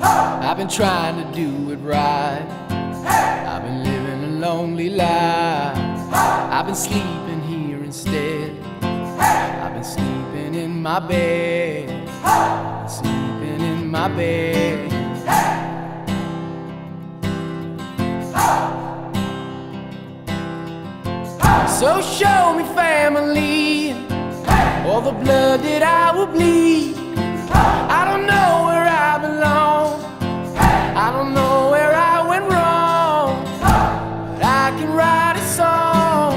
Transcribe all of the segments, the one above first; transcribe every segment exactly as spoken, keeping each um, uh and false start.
I've been trying to do it right. I've been living a lonely life. I've been sleeping here instead. I've been sleeping in my bed. I've been sleeping in my bed. So show me family, all the blood that I will bleed. I don't know where I belong, I don't know where I went wrong, but I can write a song.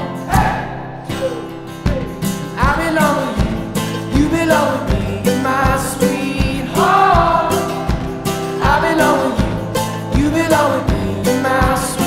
I belong with you, you belong with me, you're my sweetheart. I belong with you, you belong with me, you're my sweetheart.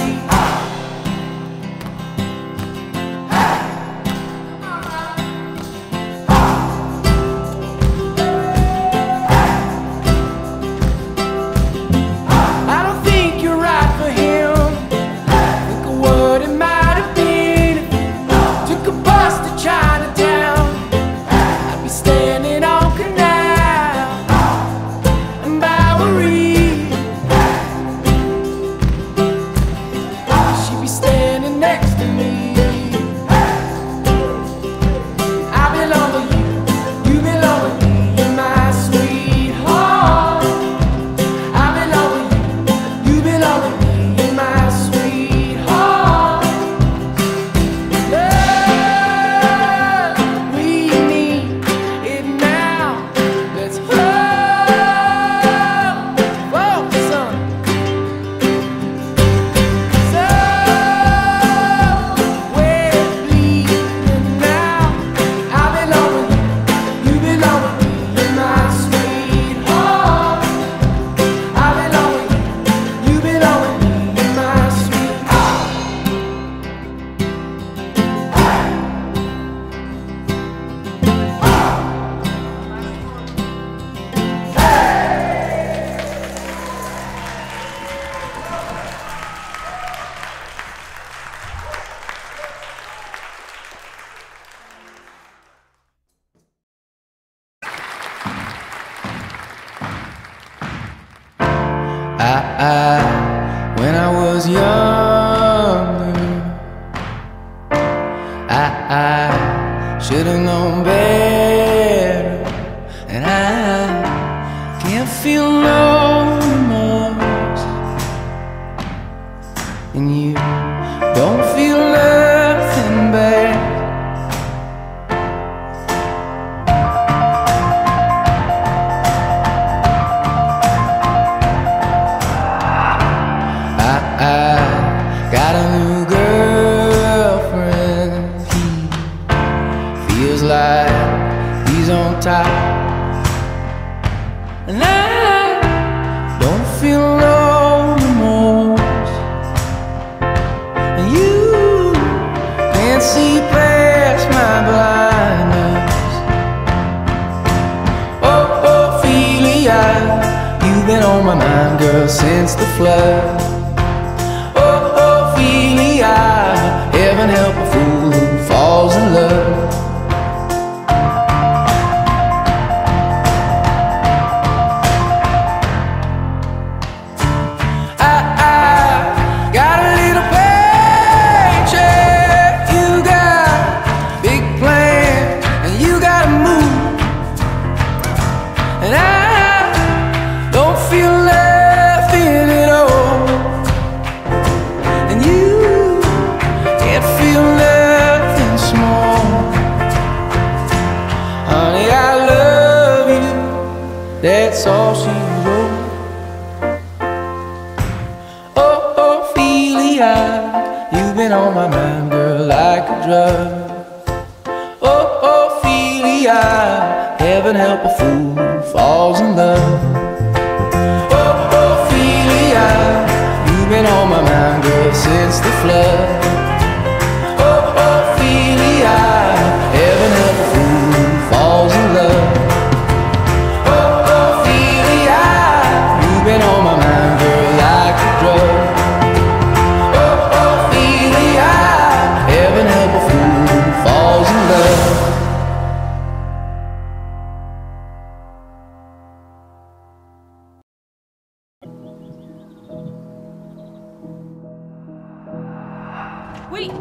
I, I, when I was younger, I, I should have known better, and I can't feel no remorse, and you don't feel nothing bad. I got a new girlfriend. He feels like he's on top, and I don't feel no remorse. And you can't see past my blindness. Oh, Ophelia, you've been on my mind, girl, since the flood. Heaven help a fool who falls in love. I, I got a little paycheck, you got big plans, and you gotta move, and I don't feel nothing at all, and you feel nothing small. Honey, I love you, that's all she wrote. Oh, Ophelia, you've been on my mind, girl, like a drug. Oh, Ophelia, heaven help a fool who falls in love. Oh, Ophelia, you've been on my mind, girl, since the flood. Heaven help a fool who falls in love. Oh, Ophelia, you've been on my mind, girl, like a drug. Oh, Ophelia, heaven help a fool who falls in love. Wait.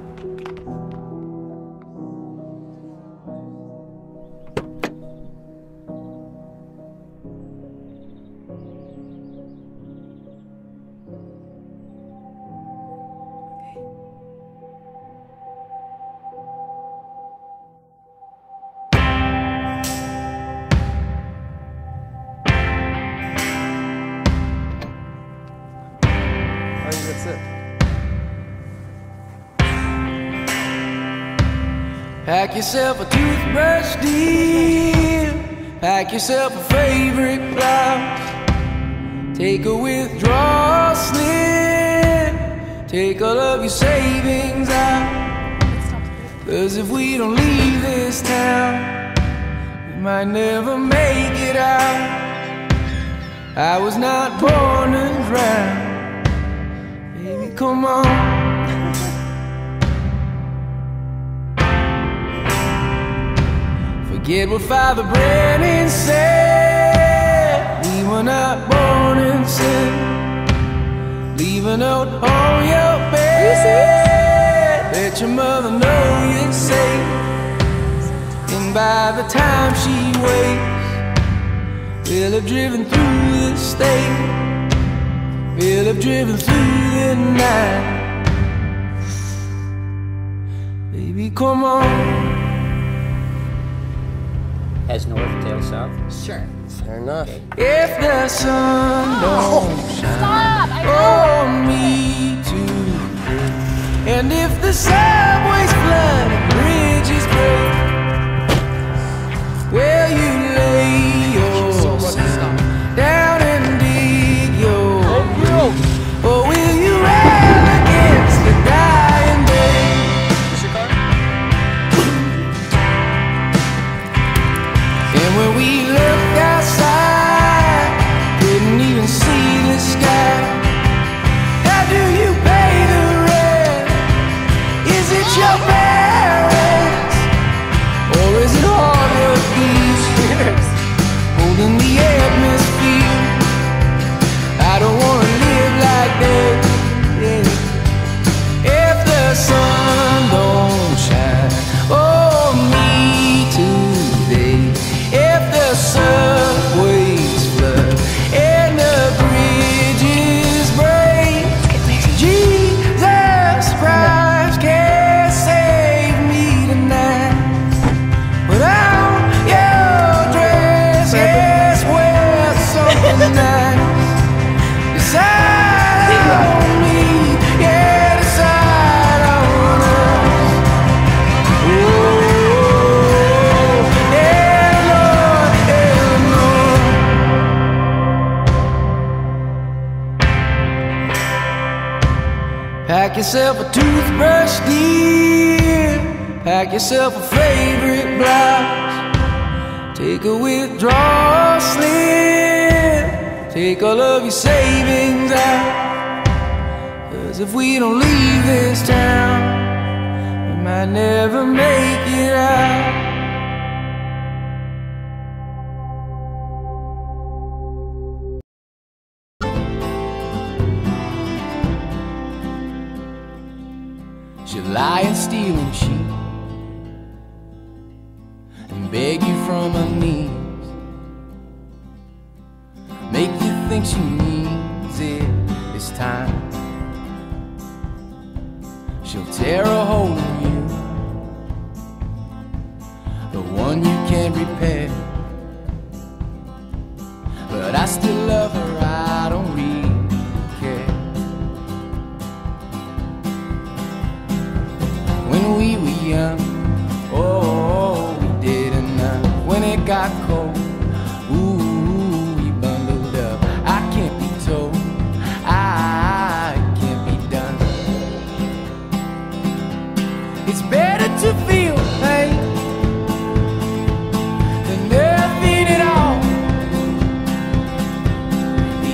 That's it. Pack yourself a toothbrush, dear. Pack yourself a favorite blouse. Take a withdrawal slip. Take all of your savings out. 'Cause if we don't leave this town, we might never make it out. I was not born to drown. Baby, come on. Forget what Father Brennan said. We were not born in sin. Leave a note on your bed. Let your mother know you're safe. And by the time she wakes, we'll have driven through the state. We'll have driven through the night. Baby, come on. Has north, tail south? Sure. Fair enough. If the sun don't shine Stop! I on me today, and if the subways flood and bridges break, will you lay yourself down and dig your grave? Or will you rail against the dying day? And when we looked outside, couldn't even see the sky. How do you pay the rent? Is it your parents? Or is it all your peace? Holding the atmosphere. I don't wanna live like that, yeah. If the sun don't shine on me today, if the subways flood and the bridges break, Jesus Christ can't save me tonight. But on your dress, yes, wear something nice. Decide on me, yeah, decide on us. Oh, yeah, Lord, yeah, Lord. Pack yourself a toothbrush, dear. Pack yourself a favorite blouse. Take a withdrawal slip. Take all of your savings out. 'Cause if we don't leave this town, we might never make it out. She'll lie and steal and cheat and beg you from her knees, make you think she needs it this time. She'll tear a hole in you, the one you can't repair. But I still love her, I don't really care. When we were young, oh, we did enough. When it got cold, ooh, we bundled up. I can't be told, I can't be done. It's better to feel pain than nothing at all.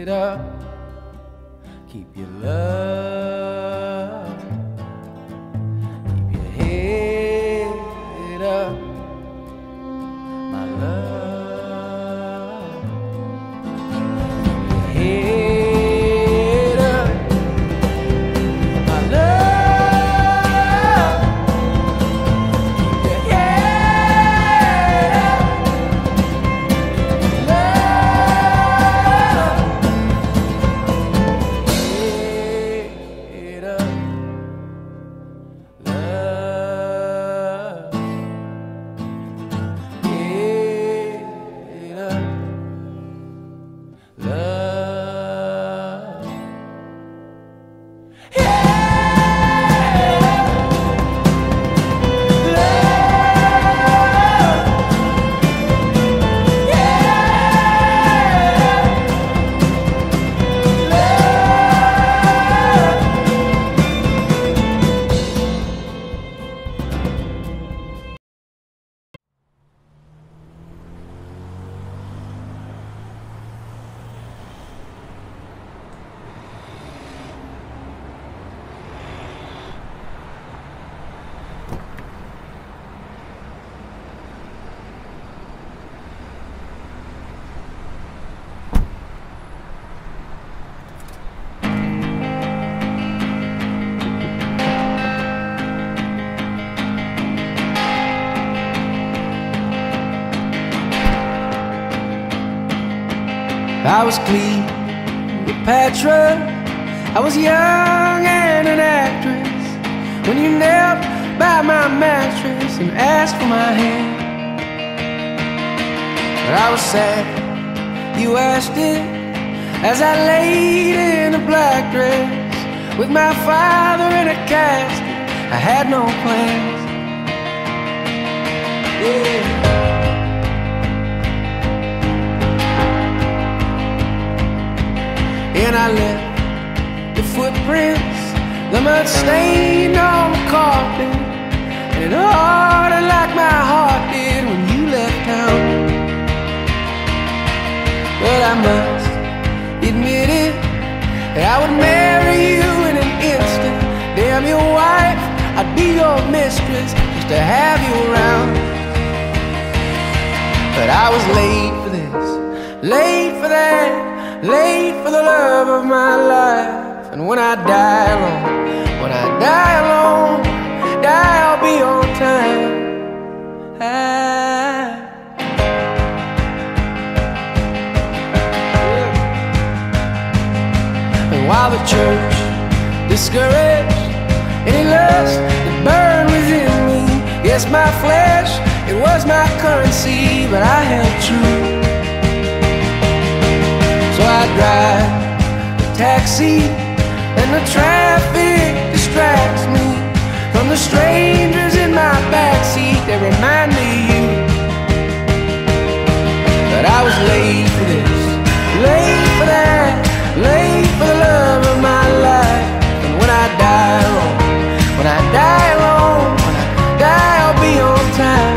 it up. Keep your love, keep your head up, my love. Keep your head up, my love. Keep your head up, love. Head up, love. Head up, love. I was Cleopatra, I was young and an actress, when you knelt by my mattress and asked for my hand. But I was sad you asked it, as I laid in a black dress with my father in a casket. I had no plans. Yeah. And I left the footprints, the mud stained on the carpet, and it hardened like my heart did when you left town. But I must admit it, that I would marry you in an instant. Damn your wife, I'd be your mistress just to have you around. But I was late for this, late for that, late for the love of my life. And when I die alone, when I die alone, die I'll be on time. I... And while the church discouraged any lust that burned within me, yes, my flesh, it was my currency, but I held true. So I drive a taxi, and the traffic distracts me from the strangers in my backseat that remind me of you. But I was late for this, late for that, late for the love of my life. And when I die alone, when I die alone, when I die I'll be on time.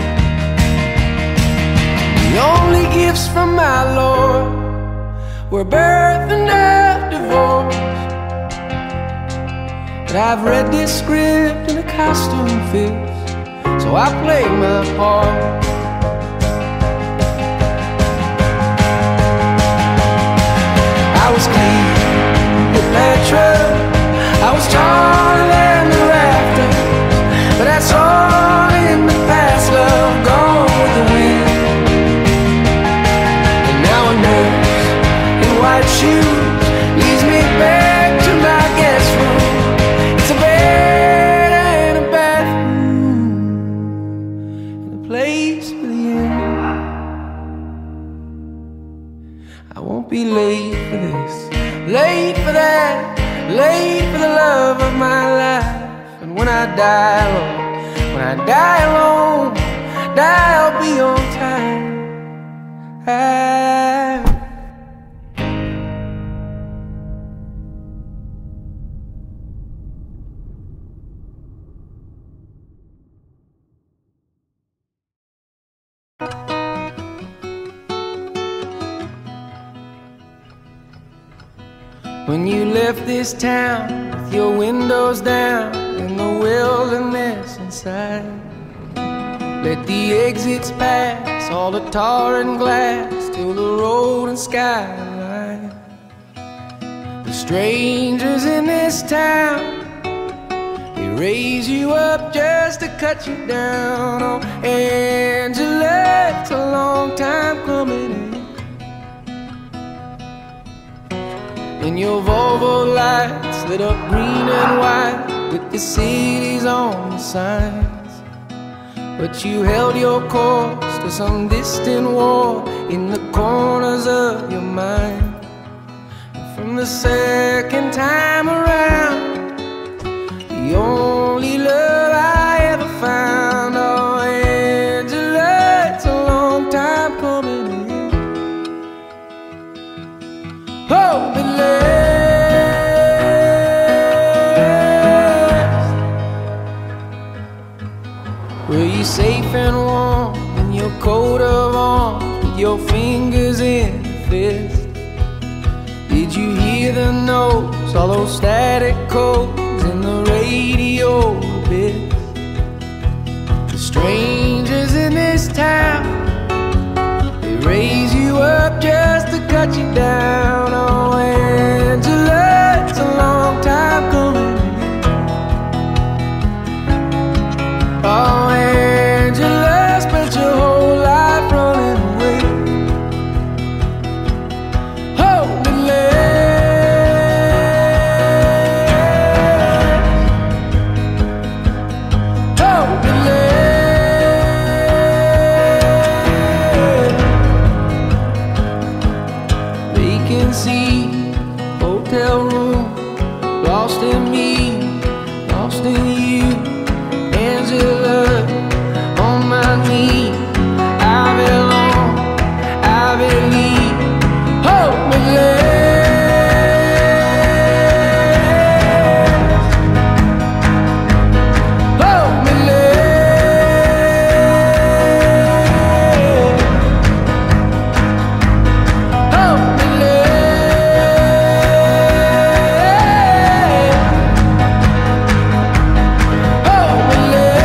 The only gifts from my Lord were birth and a divorce. But I've read this script and the costume fits, so I play my part. I was Cleopatra, I was taller than the rafters, but that's all in the past, love, gone with the wind. And now a nurse in white shoes leads me back to my guest room. It's a bed and a bathroom and a place for the end. I won't be late for this, late for that, late for the love of my life. And when I die alone, when I die alone, die I'll be on time. I When you left this town with your windows down and the wilderness inside, let the exits pass, all the tar and glass, till the road and skyline. The strangers in this town, they raise you up just to cut you down. Oh, Angela, it's a long time coming in. And your Volvo lights lit up green and white with the cities on the signs. But you held your course to some distant war in the corners of your mind. And from the second time around, the only love I ever found. Oh, Angela, it's a long time coming in. Oh, but were you safe and warm in your coat of arms with your fingers in the fist? Did you hear the notes, all those static codes in the radio bits? The strangers in this town, they raise you up just to cut you down. Oh, Angela, it's a long time coming. Oh, Angela, spent your whole life running away. Hold me less, hold me less. Vacancy, hotel room, lost in me, lost in you. Angela, on my knee, I belong, I believe. Hold me less, hold me less, hold me less, hold me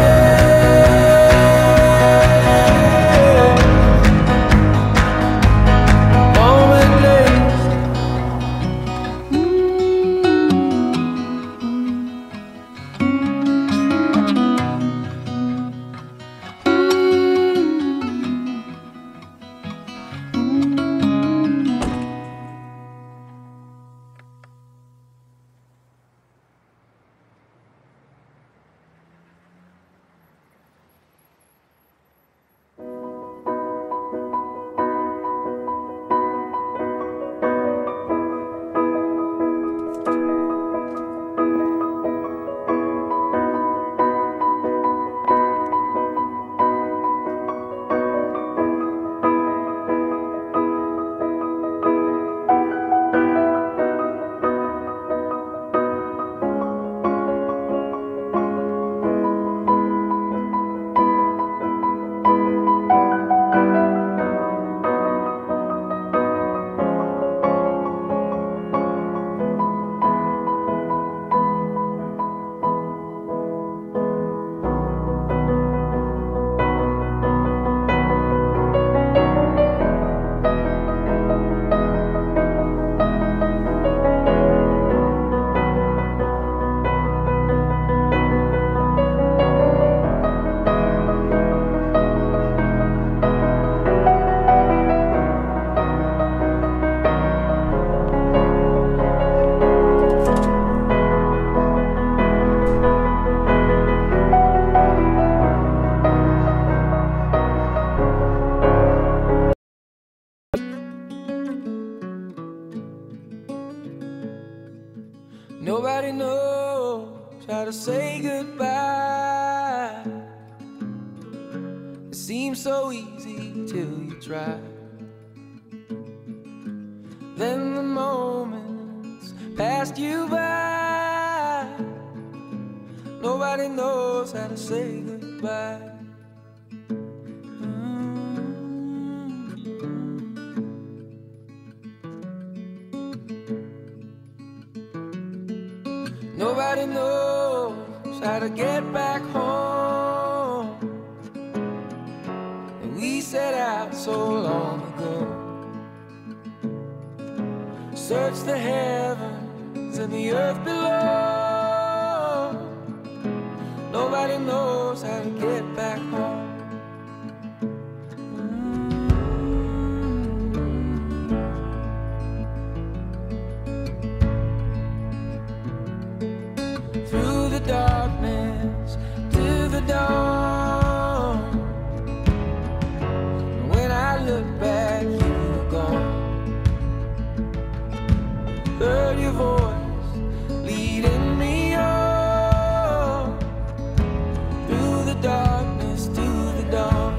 Nobody knows how to say goodbye. It seems so easy till you try. Then the moments passed you by. Nobody knows how to say goodbye. Nobody knows how to get back home. And we set out so long ago. Search the heavens and the earth below. Nobody knows how to get back home. Through the darkness to the dawn. When I look back, you were gone. Heard your voice leading me on. Through the darkness to the dawn.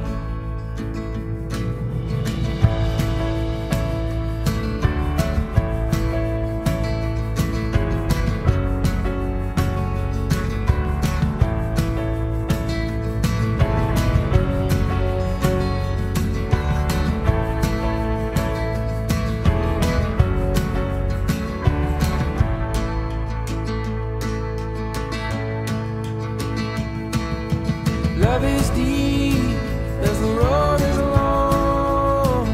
Love is deep as the road is long.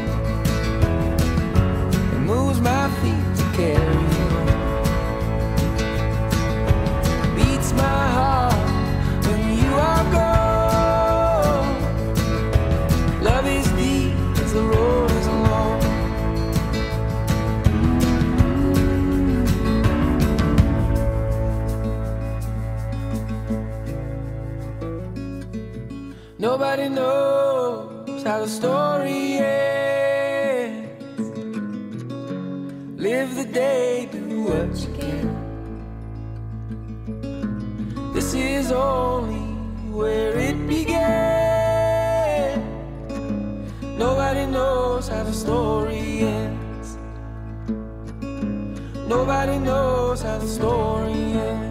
It moves my feet to carry on. Beats my heart when you are gone. Love is deep as the road is long. Nobody knows how the story ends. Live the day, do what you can. This is only where it began. Nobody knows how the story ends. Nobody knows how the story ends.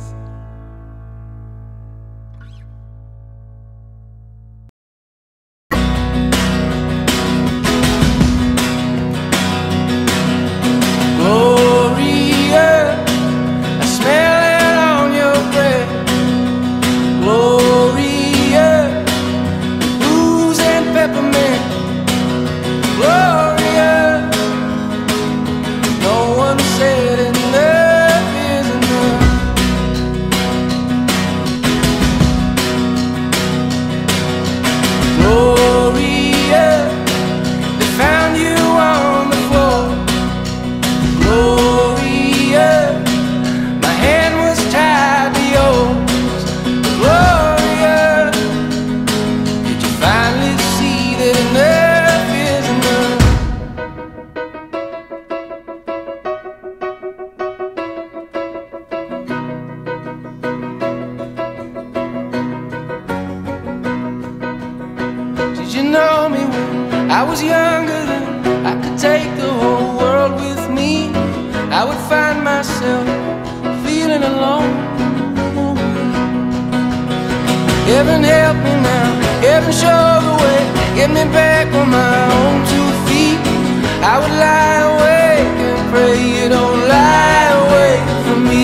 You know me when I was younger than I could take the whole world with me. I would find myself feeling alone. Heaven help me now, heaven show the way, get me back on my own two feet. I would lie awake and pray you don't lie awake from me.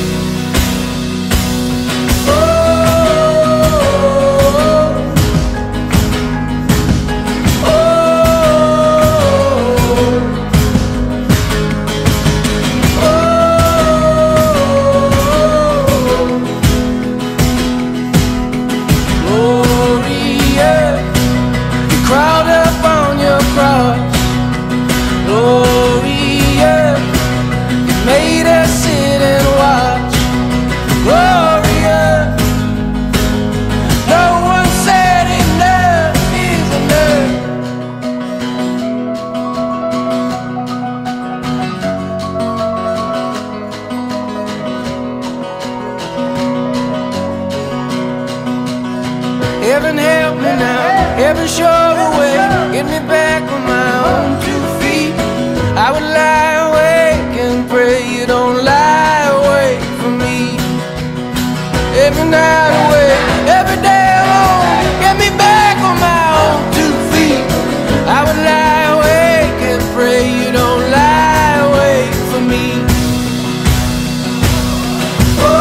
Heaven help me now, heaven show the way, get me back on my own two feet. I would lie awake and pray you don't lie away from me. Every night away, every day alone, get me back on my own two feet. I would lie awake and pray you don't lie away from me. Oh,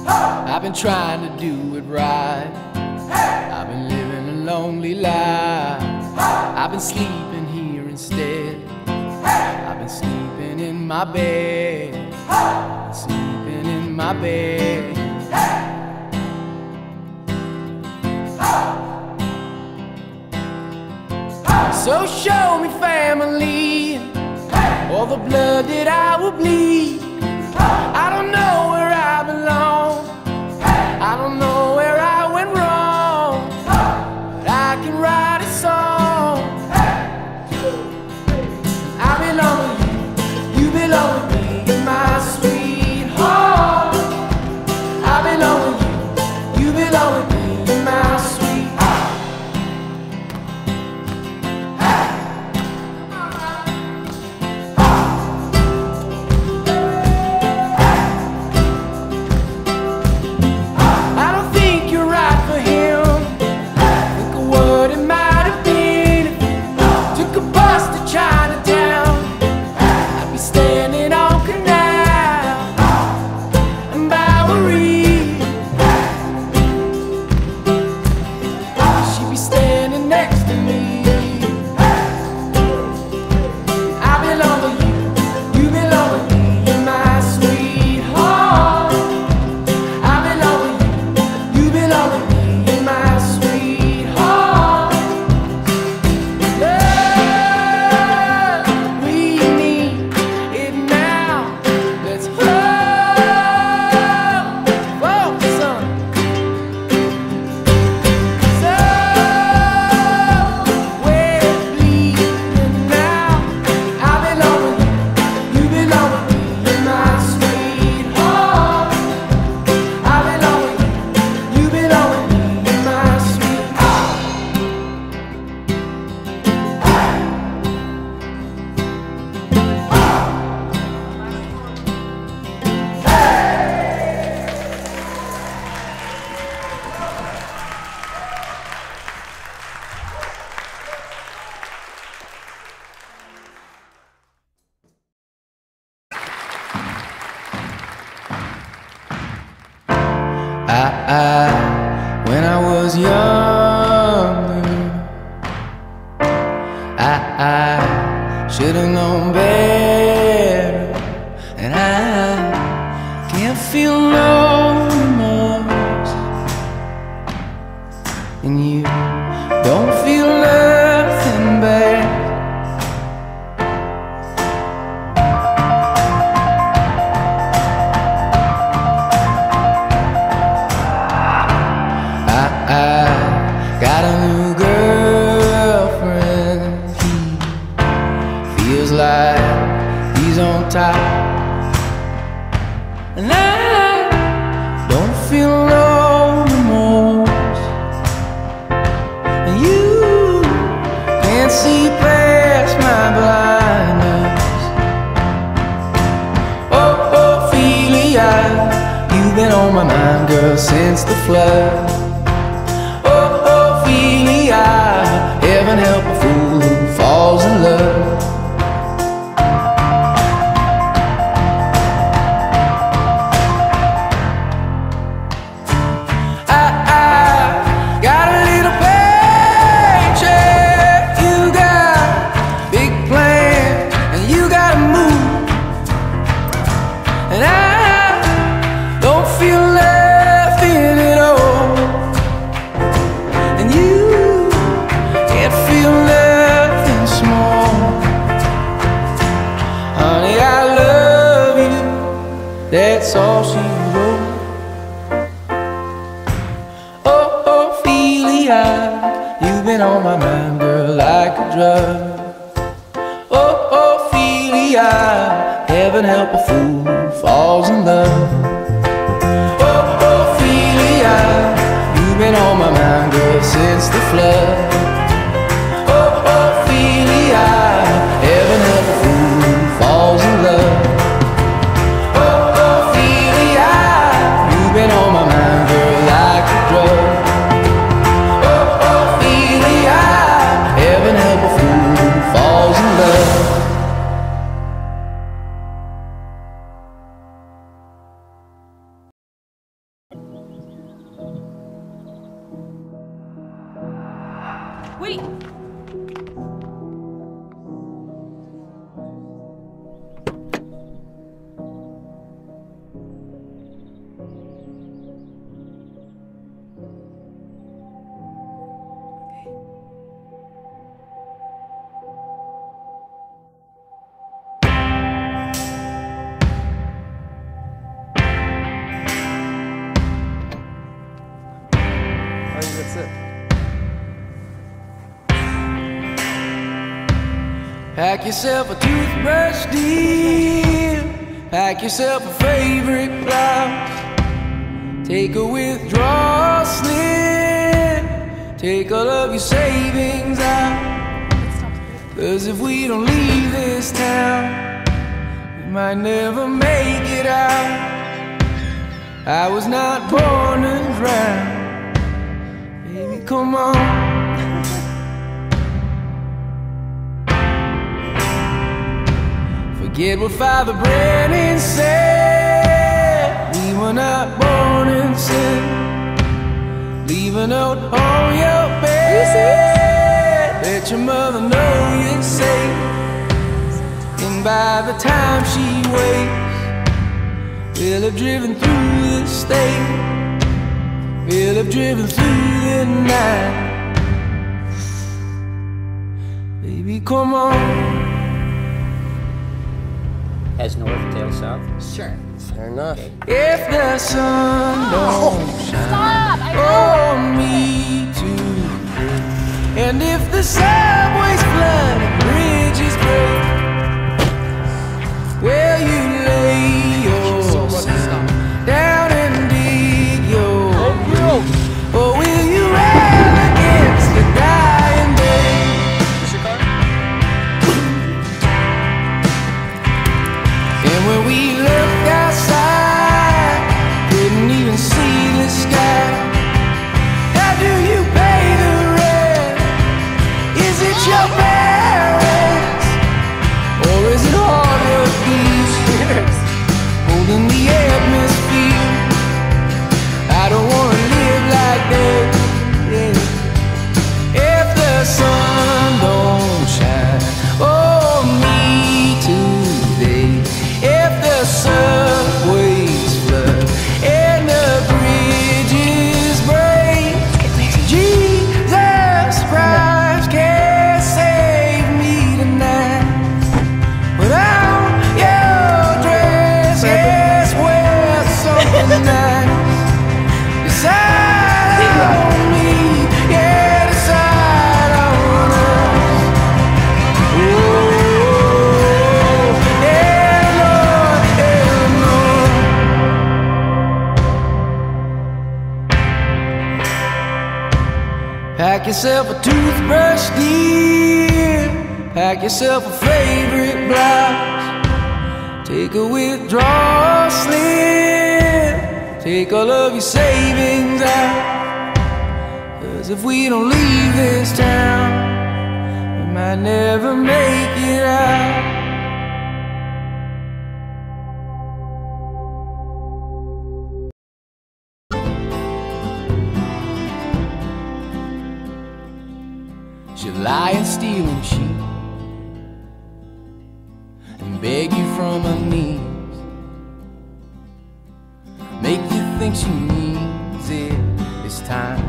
I've been trying to do it right. I've been living a lonely life. I've been sleeping here instead. I've been sleeping in my bed. I've been sleeping in my bed. So show me family, all the blood that I will bleed. I don't know where I belong, I don't know where I went wrong, but I can write a song. I belong with you, you belong with me, you're my sweetheart. I belong with you, you belong with me, you're my sweetheart. I, I, when I was younger, I, I should have known better, and I can't feel no remorse, and you don't feel nothing bad. I got a new girlfriend. He feels like he's on top, and I don't feel no remorse. And you can't see past my blindness. Oh, Ophelia, you've been on my mind, girl, since the flood. Heaven help a fool who falls in love. I, I got a little paycheck, you got big plans, and you gotta move, and I don't feel nothing at all, and you feel nothing small. Honey, I love you, that's all she wrote. Oh, Ophelia, you've been on my mind, girl, like a drug. Oh, Ophelia, heaven help a fool who falls in love. Oh, Ophelia, you've been on my mind, girl, since the flood. Wait! I think that's it. Pack yourself a toothbrush, dear. Pack yourself a favorite blouse. Take a withdrawal slip. Take all of your savings out. 'Cause if we don't leave this town, we might never make it out. I was not born to drown. Baby, come on. Forget what Father Brennan said. We were not born in sin. Leave a note on your bed. Let your mother know you're safe. And by the time she wakes, we'll have driven through the state. We'll have driven through the night. Baby, come on. Has north tail south? Sure. Fair enough. If the sun don't shine Stop! I on me too, and if the subways flood and bridges break, will you lay yourself down and dig your grave? Or will you rail against the dying day? And when we looked outside, couldn't even see the sky. How do you pay the rent? Is it your parents? Or is it hard work these years? Holding the atmosphere. I don't wanna live like that. Yeah. If the sun don't shine on me today, if the subways flood and the bridges break, Jesus Christ can't save me tonight. But on your dress, yes, wear something nice. Decide on me, yeah, decide on us. Oh, yeah, Lord, yeah, Lord. Pack yourself a toothbrush, dear. Pack yourself a favorite blouse. Take a withdrawal slip. Take all of your savings out. 'Cause if we don't leave this town, we might never make it out. She'll lie and steal and cheat and beg you from her knees, make you think she needs it this time.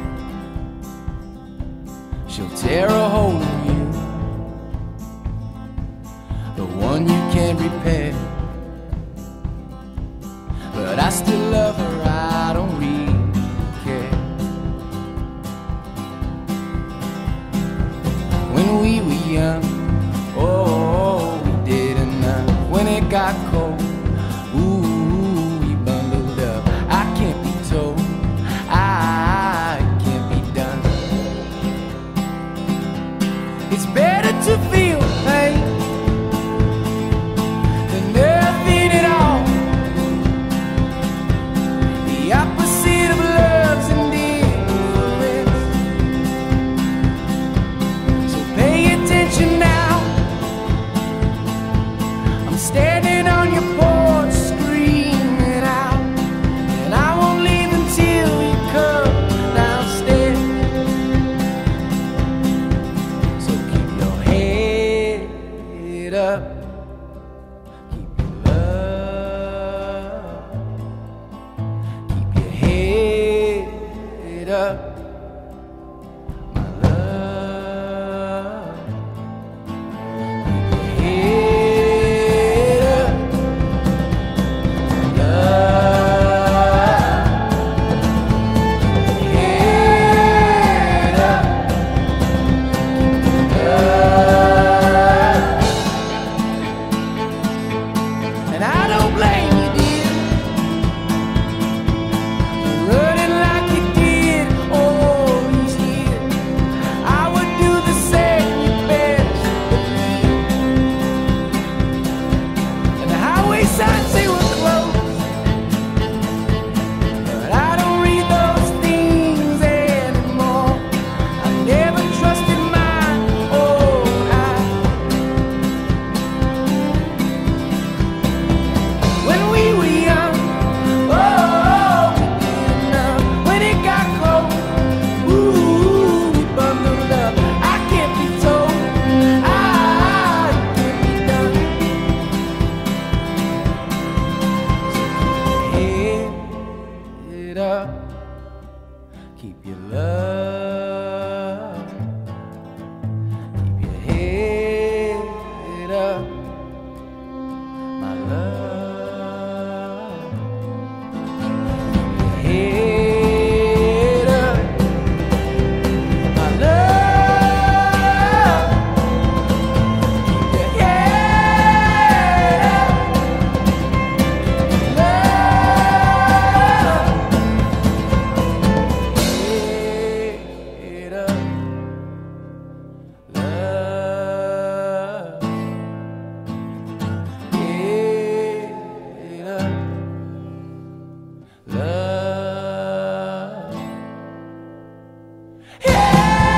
She'll tear a hole in you, the one you can't repair. But I still love her, I don't really care. When we were young, oh, we did enough. When it got cold, ooh, we bundled up. I can't be told, I up, my love. Keep your head up, my love. Head up, keep your love. And I don't blame you, dear, for running like you did all these years. I would do the same, you best believe. And the highway signs say we're close, but I don't read those things anymore. I never trusted my own eyes. When we were young, oh, we didn't know. When it got cold, ooh, we bundled up. I can't be told, ah, it can't be done. So keep your head up, keep your love, keep your head up, my love. Keep your head up, my love. Keep your head up, love. Head up, love. Head up, love. Head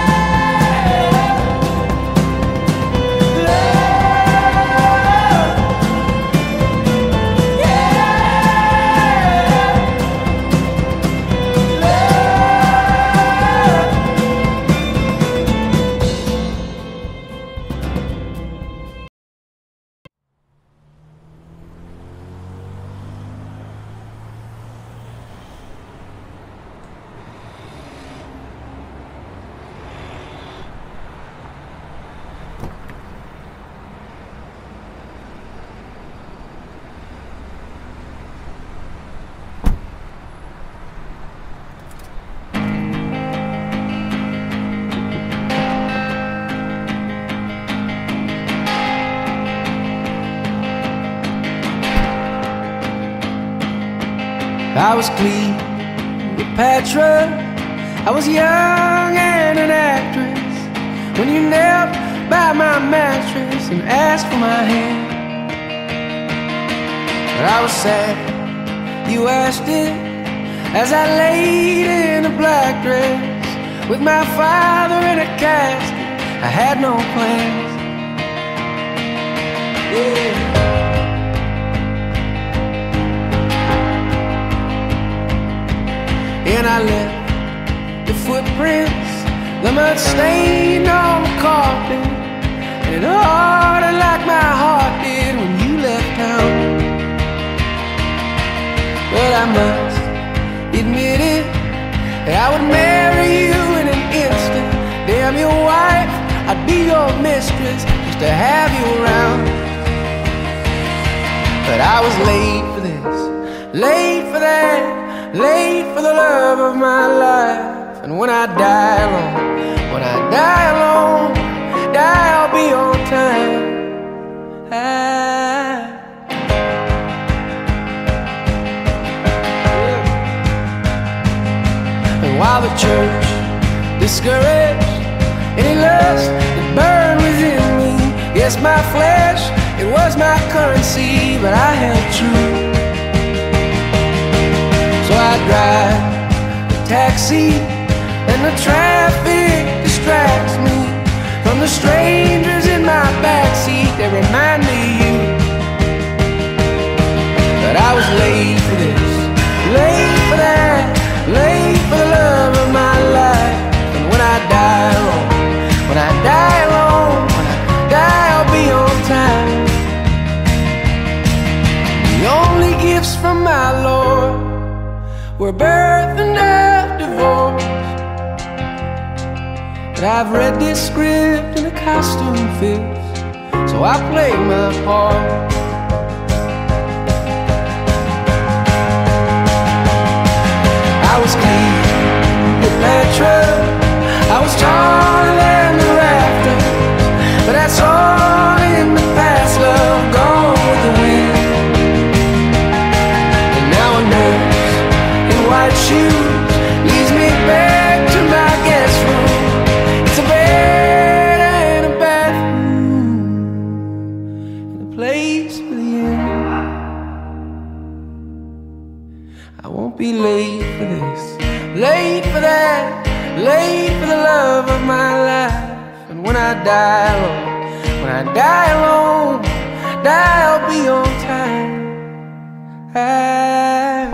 I was Cleopatra, I was young and an actress, when you knelt by my mattress and asked for my hand. But I was sad you asked it, as I laid in a black dress with my father in a casket. I had no plans, yeah. And I left the footprints, the mud stained on the carpet, and it hardened like my heart did when you left town. But I must admit it, that I would marry you in an instant. Damn your wife, I'd be your mistress just to have you around. But I was late for this, late for that, late for the love of my life. And when I die alone, when I die alone, die I'll be on time. I... And while the church discouraged any lust that burned within me, yes, my flesh, it was my currency, but I held true. So I drive a taxi, and the traffic distracts me from the strangers in my backseat that remind me of you. But I was late for this, late for that, late for the love of my life. And when I die alone, when I die alone, when I die I'll be on time. The only gifts from my Lord were birth and a divorce. But I've read this script and the costume fits, so I play my part. I was clean with Petra, I was taller than the rafters, but that's all in the past, love, gone with the wind. And now a nurse in white shoes leads me back to my guest room. It's a bed and a bathroom and a place for the end. I won't be late for this, late for that, late for the love of my life. And when I die alone, when I die alone, die I'll be on time. I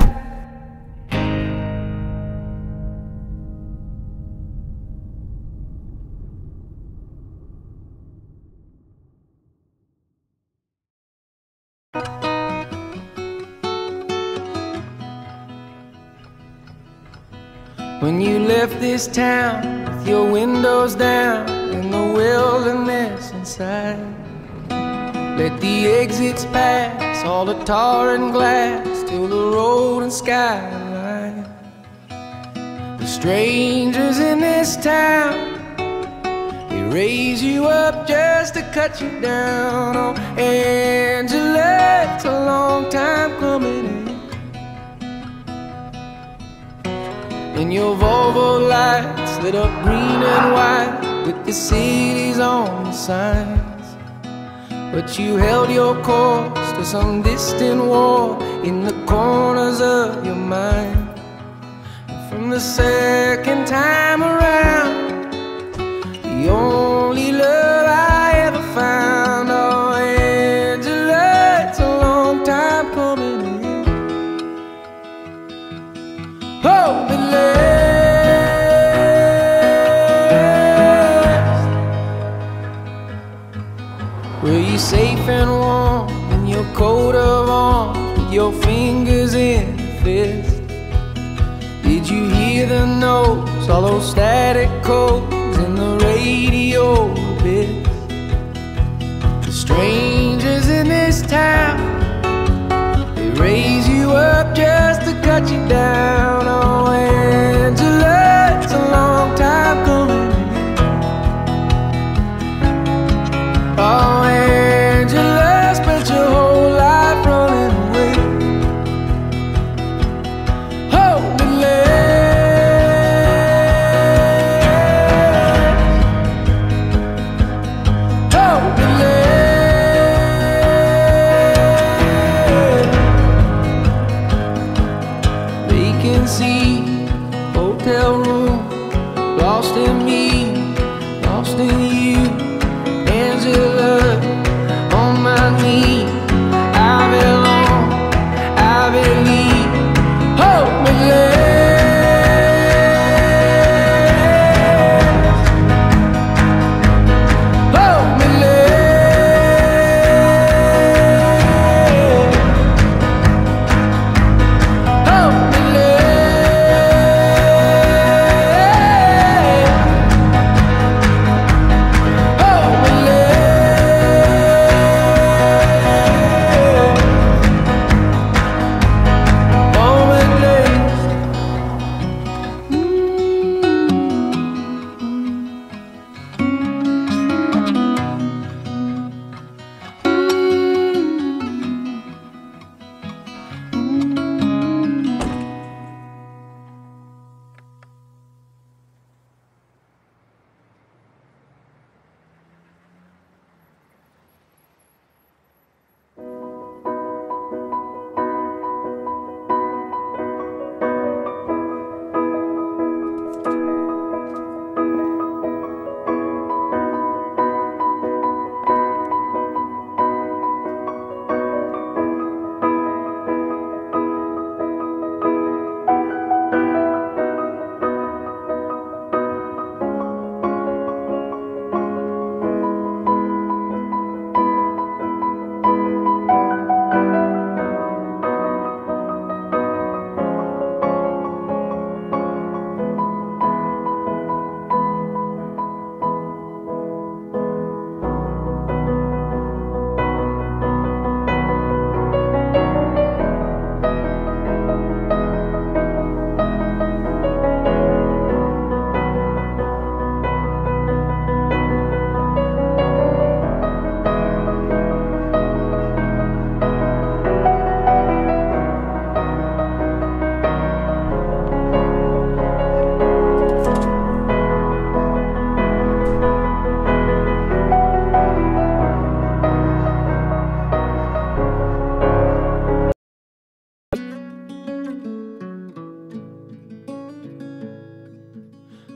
When you left this town with your windows down and the wilderness inside, let the exits pass, all the tar and glass, till the road and skyline. The strangers in this town, they raise you up just to cut you down. Oh, Angela, it's a long time coming in. And your Volvo lights lit up green and white with the cities on the signs. But you held your course to some distant war in the corners of your mind. And from the second time around, the only love I ever found. Oh, Angela, it's a long time coming in. Oh, but were you safe and warm in your coat of arms with your fingers in the fist? Did you hear the notes, all those static codes in the radio bits? The strangers in this town, they raise you up just to cut you down. Oh, Angela, it's a long time coming. Oh, Angela, spent your whole life running away. Hold me last, hold me last. Vacancy, hotel room, lost in me, lost in you. Angela, on my knee, I belong, I believe. Hold me last, hold me last, hold me last, hold me last.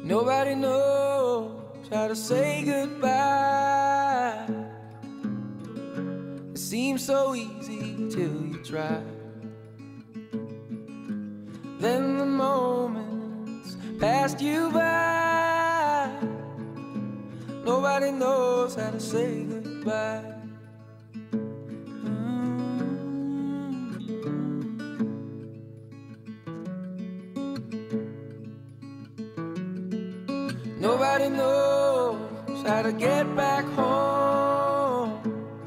Nobody knows how to say goodbye. It seems so easy till you try. Then the moments passed you by. Nobody knows how to say goodbye. Nobody knows how to get back home.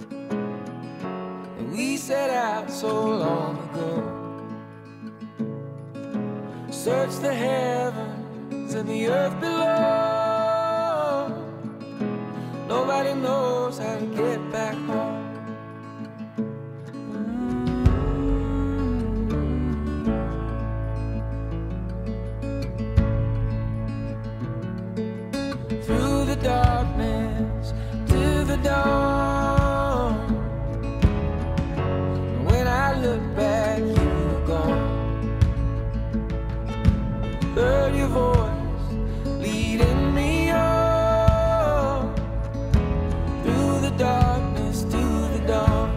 And we set out so long ago. Search the heavens and the earth below. Nobody knows how to get back home. Through the darkness to the dawn. When I look back, you were gone. Heard your voice leading me on. Through the darkness to the dawn.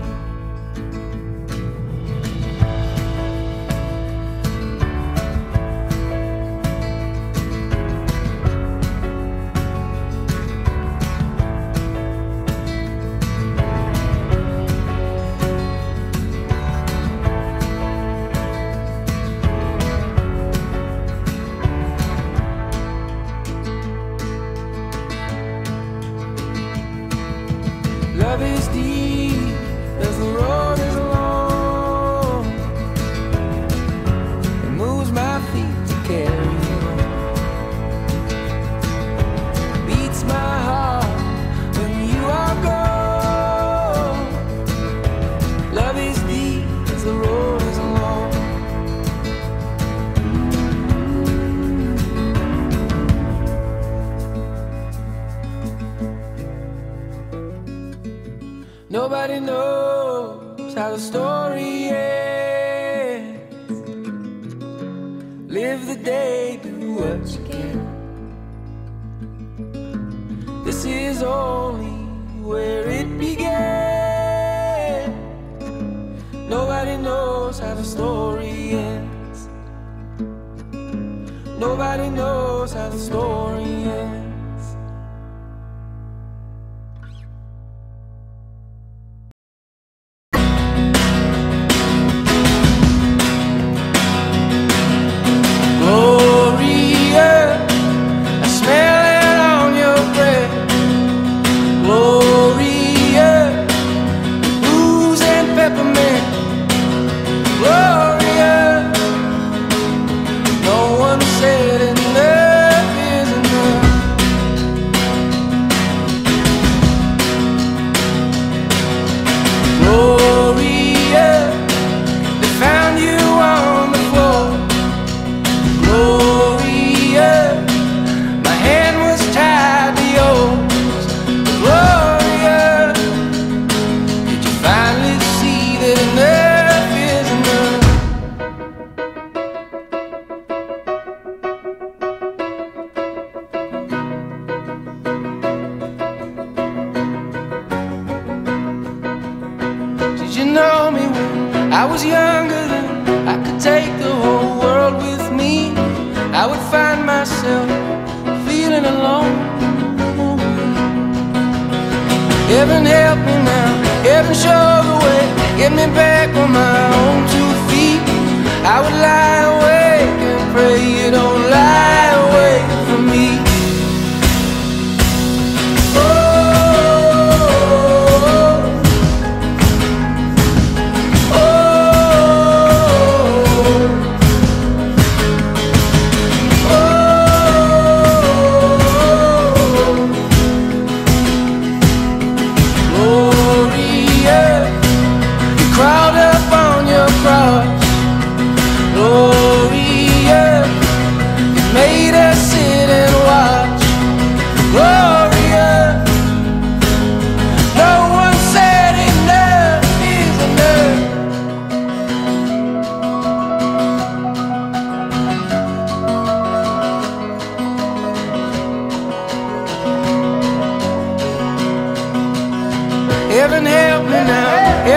Love is deep as the road is long. It moves my feet to carry on. Beats my heart when you are gone. Love is deep as the road is long. Nobody knows how the story ends. Live the day, do what you can. This is only where it began. Nobody knows how the story ends. Nobody knows how the story ends. You know me when I was younger than I could take the whole world with me. I would find myself feeling alone. Heaven help me now, heaven show the way, get me back on my own two feet. I would lie awake and pray you don't lie awake from me. Oh,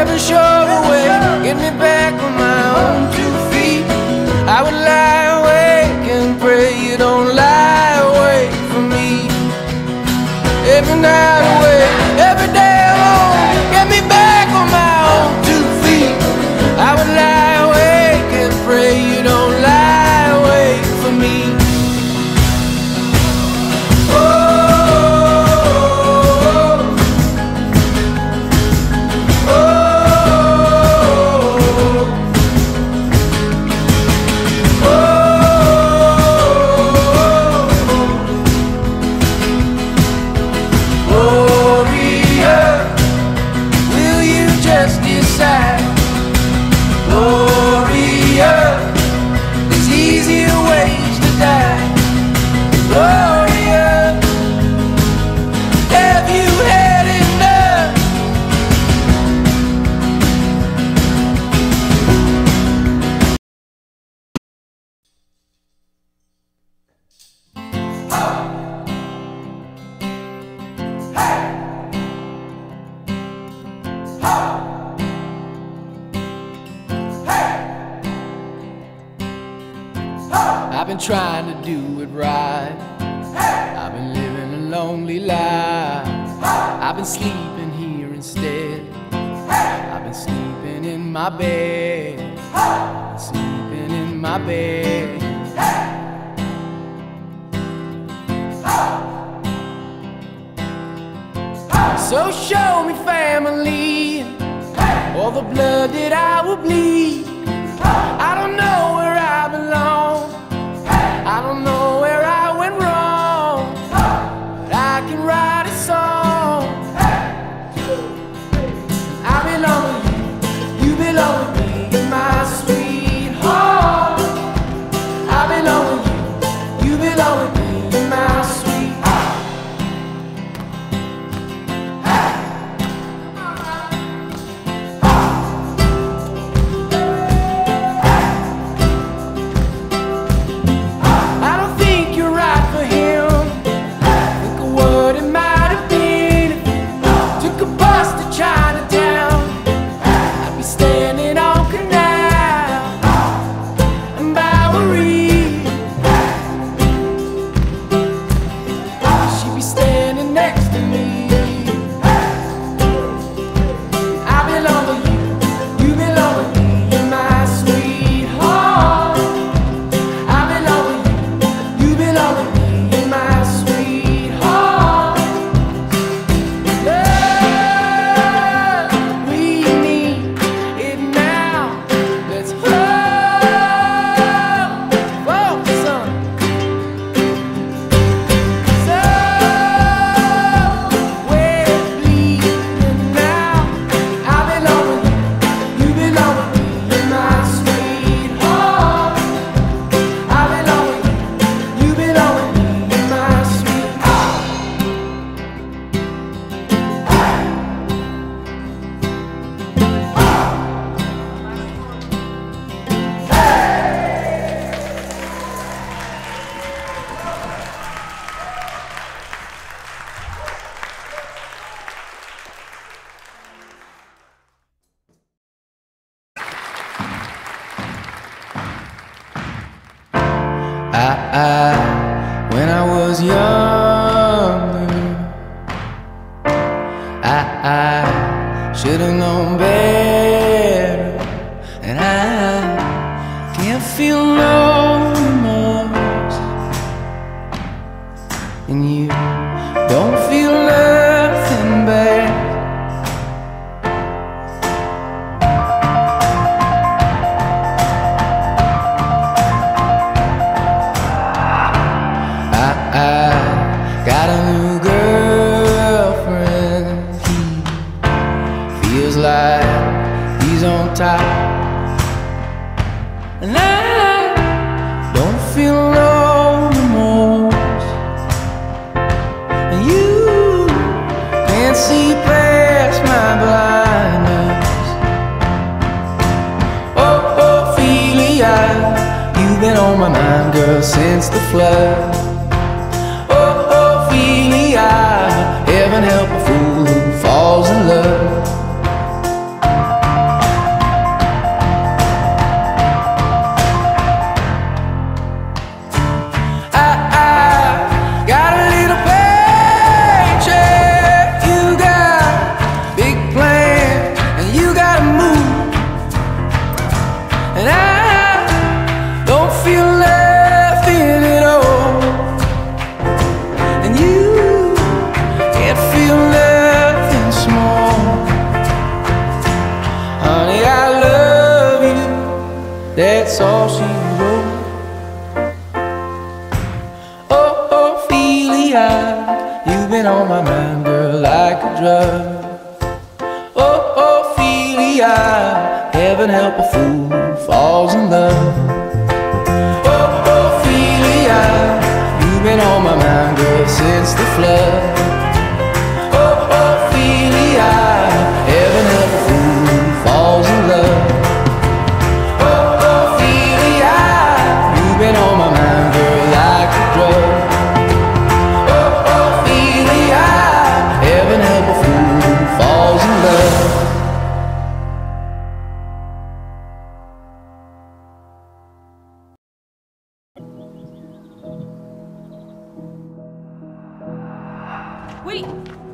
Never sure the way, get me back on my own two feet. I would lie awake and pray you don't lie awake for me. Every night away, every day alone, get me back on my own two feet. I would lie awake and pray you don't lie awake for me. I've been trying to do it right. I've been living a lonely life. I've been sleeping here instead. I've been sleeping in my bed. I've been sleeping in my bed. So show me family, all the blood that I will bleed. I don't know where I belong. I don't know where I went wrong, but I can write a song. I belong with you, you belong with me, you're my sweetheart. I belong with you, you belong with me, you're my sweetheart. I, I, when I was younger, I, I should have known better, and I can't feel no remorse, and you don't feel nothing bad. I got a new girlfriend. He feels like he's on top, and I don't feel no remorse. And you can't see past my blindness. Oh, Ophelia, you've been on my mind, girl, since the flood. Heaven help a fool who falls in love. Ophelia, you've been on my mind, girl, like a drug. Oh, Ophelia, heaven help a fool who falls in love. Oh, Ophelia, you've been on my mind, girl, since the flood. Oh, Ophelia, heaven help a fool who falls in love. Oh, Ophelia, you've been on my mind, girl, like a drug. Oh, Ophelia, heaven help a fool who falls in love. Wait!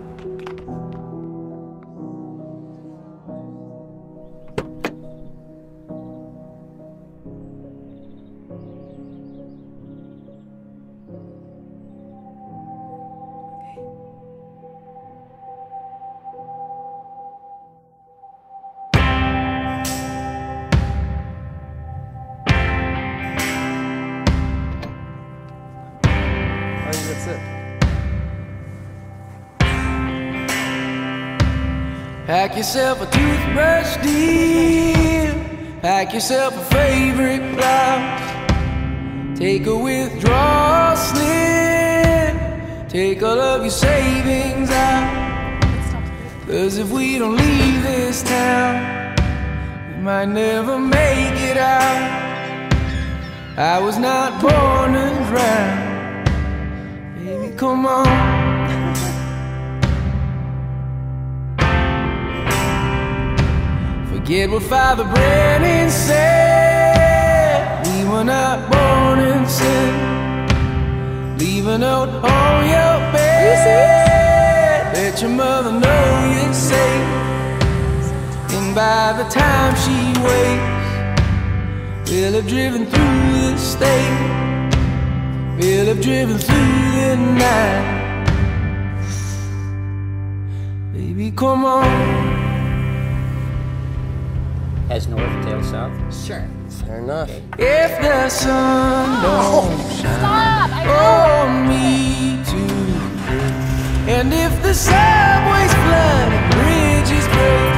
I think that's it. Pack yourself a toothbrush, dear. Pack yourself a favorite blouse. Take a withdrawal slip. Take all of your savings out. 'Cause if we don't leave this town, we might never make it out. I was not born to drown. Baby, come on. Forget what Father Brennan said. We were not born in sin. Leave a note on your bed. Let your mother know you're safe. And by the time she wakes, we'll have driven through the state. We'll have driven through the night. Baby, come on. Has north tail south? Sure. Fair enough. If the sun don't shine Stop! I on me today, and if the subways flood and bridges break,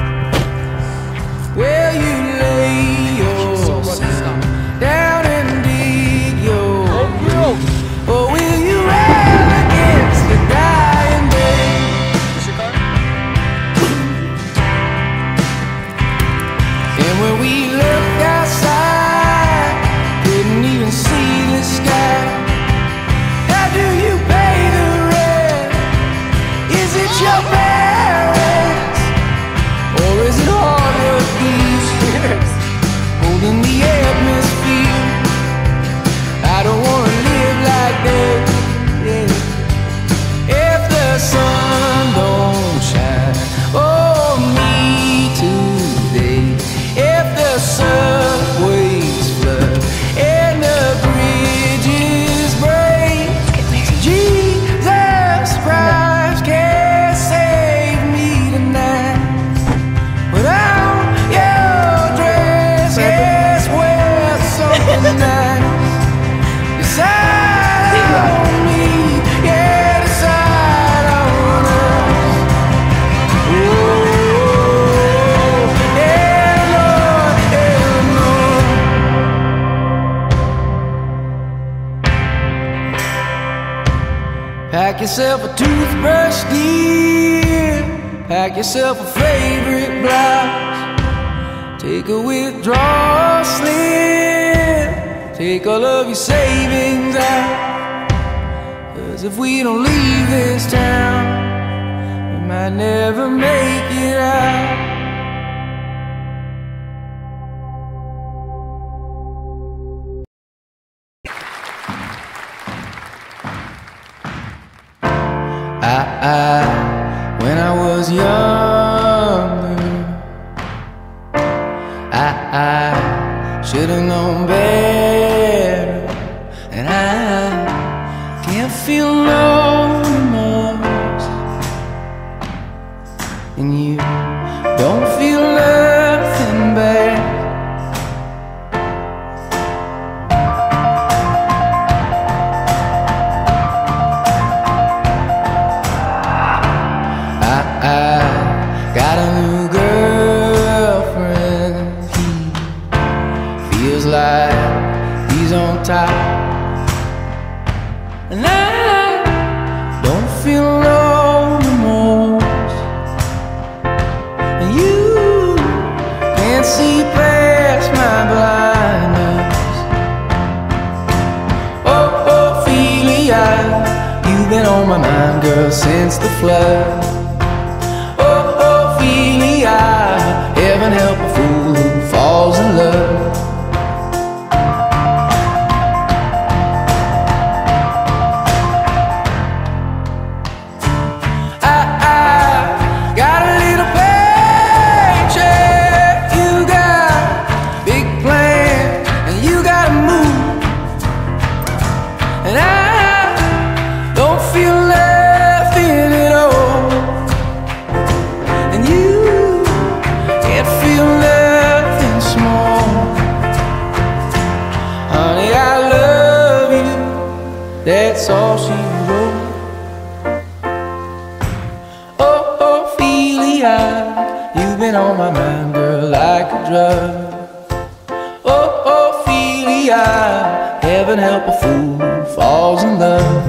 will you lay yourself down and dig your grave? Or will you rail against the dying day? And when we looked outside, couldn't even see the sky. How do you pay the rent? Is it your parents? Or is it all your fears holding the atmosphere? I don't wanna live like that, yeah. If the sun don't shine on me today, if the subways flood and the bridges break, Jesus Christ can't save me tonight. But on your dress, yes, wear something nice. Decide on me, yeah, decide on us. Oh, yeah, Lord, yeah, Lord. Pack yourself a toothbrush, dear. Pack yourself a favorite blouse. Take a withdrawal slip. Take all of your savings out. 'Cause if we don't leave this town, we might never make it out. I, I, when I was younger, I, I should have known better, and I can't feel no remorse, and you don't feel nothing bad. Ophelia, you've been on my mind, girl, since the flood. Oh, Ophelia, heaven help a fool who falls in love. And I don't feel nothing at all, and you can't feel nothing small. Honey, I love you, that's all she wrote. Oh, Ophelia, you've been on my mind, girl, like a drug. Oh, Ophelia, heaven help a fool who falls in love.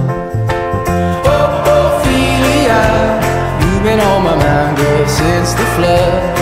Oh, Ophelia, you've been on my mind, girl, since the flood.